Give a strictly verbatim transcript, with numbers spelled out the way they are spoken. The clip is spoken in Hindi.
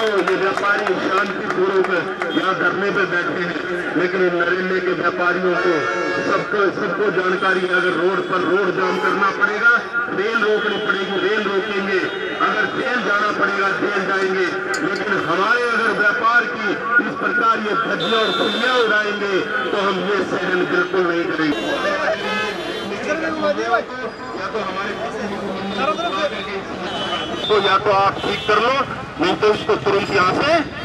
ये व्यापारी शांतिपूर्वक यहाँ धरने पे बैठे हैं, लेकिन नरेले के व्यापारियों को सबको सबको जानकारी है, अगर रोड पर रोड जाम करना पड़ेगा, रेल रोकनी पड़ेगी, रेल रोकेंगे, अगर जेल जाना पड़ेगा जेल जाएंगे, लेकिन हमारे अगर व्यापार की इस प्रकार ये धज्जियां और खुलियां उड़ाएंगे तो हम ये सहन बिल्कुल नहीं करेंगे। या तो हमारे तो या तो आप ठीक कर लो, नहीं तो इसको तुरंत यहाँ से